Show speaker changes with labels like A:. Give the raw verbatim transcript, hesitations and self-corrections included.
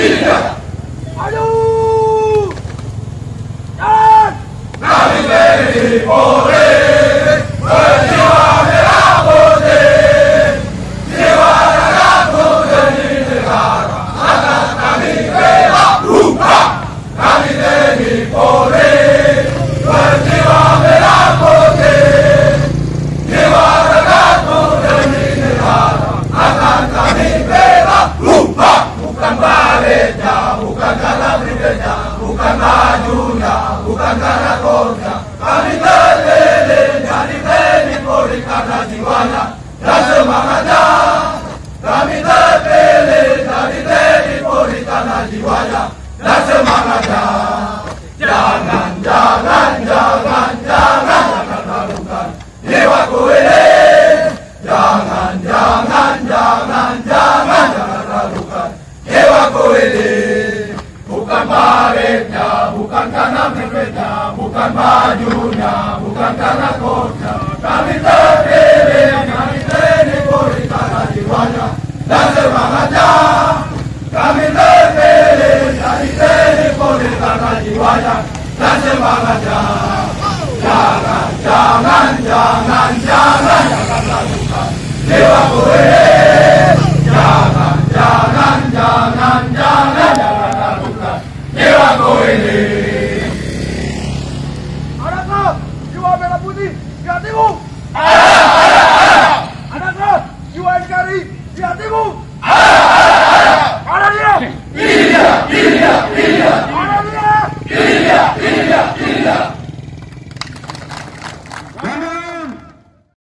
A: Tidak.
B: Maju! Jalan!
A: Kami T N I Polri berjiwa merah putih, jiwa raga demi negara akan kami bela lupa. Kami T N I Polri berjiwa merah putih, jiwa raga demi negara akan kami bela lupa. Bukan baliknya, bukan karena berbeda, bukan majunya, bukan karena kornya. Kami terpilih dari T N I Polri karena jiwanya dan semangatnya. Kami terpilih dari T N I Polri karena jiwanya dan semangatnya. Jangan, jangan, jangan, jangan, jangan ragukan jiwaku ini. Jangan, jangan, jangan, jangan, jangan ragukan jiwaku ini. Bukan baliknya, bukan karena berbeda, bukan majunya, bukan karena kornya. Kami terpilih dari T N I Polri karena jiwanya dan semangatnya. Kami terpilih dari T N I Polri karena jiwanya dan semangatnya. Jangan, jangan, jangan, jangan, jangan lakukan jiwaku ini.